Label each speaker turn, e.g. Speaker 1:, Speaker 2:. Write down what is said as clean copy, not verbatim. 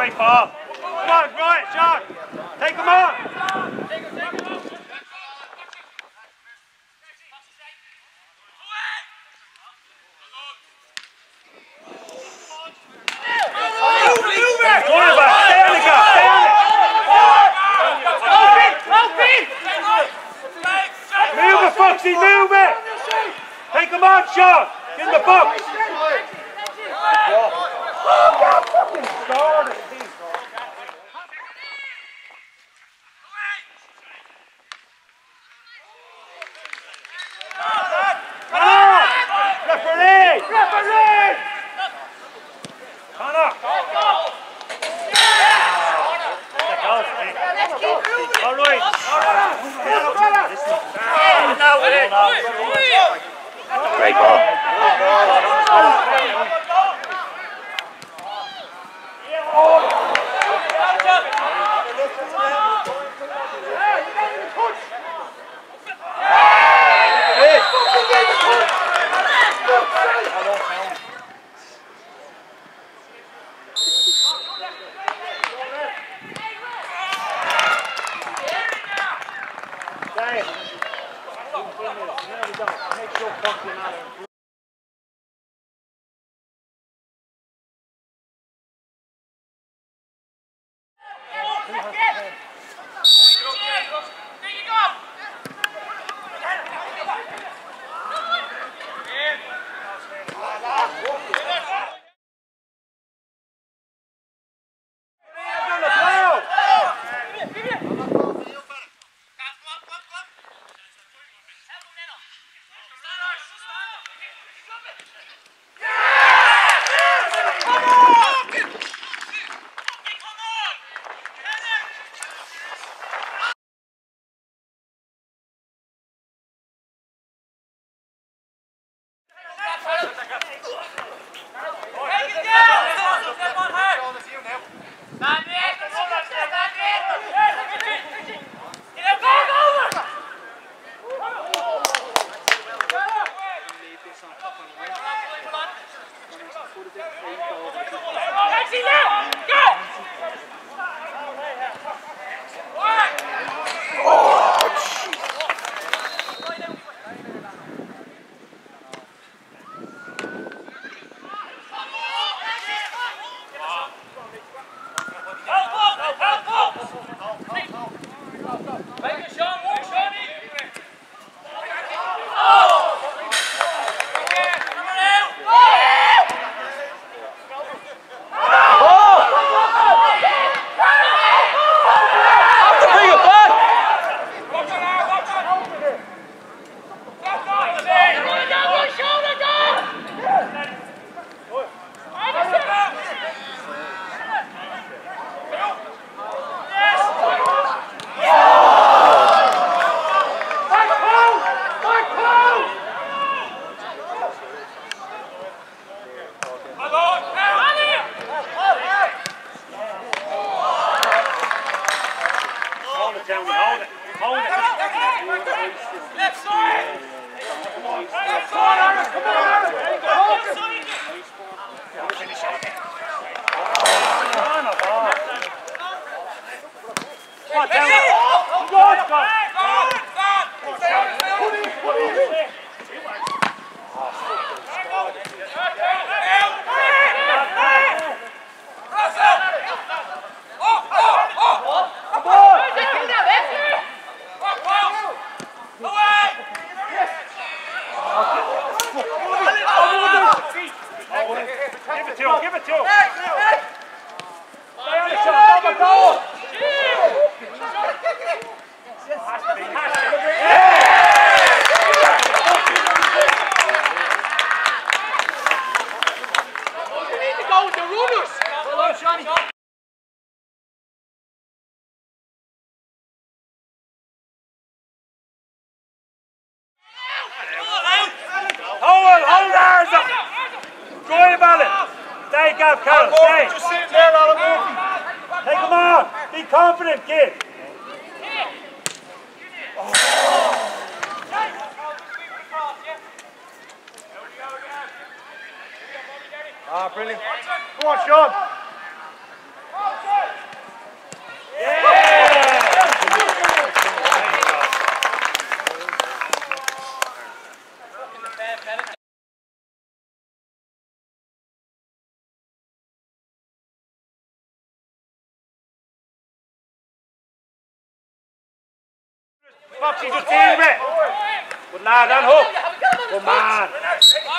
Speaker 1: Great ball. Come on, right, John. Take him on. Move it, Foxy, move it! Take him on, Sean! Get in the box! Referee! Referee! Connor! All right.
Speaker 2: Great ball. Give it to him. Stay on the shot, double goal. We need to go with the runners. Hello, Johnny. Hold ours up. Go in about it. Stay, Gav, Carol, stay.
Speaker 3: Just sit there, Alan Murphy.
Speaker 1: Take him on. Be confident, kid. Ah, brilliant. Go on, Sean.
Speaker 2: Foxy just deal with it. Good lad, on hook. Good man.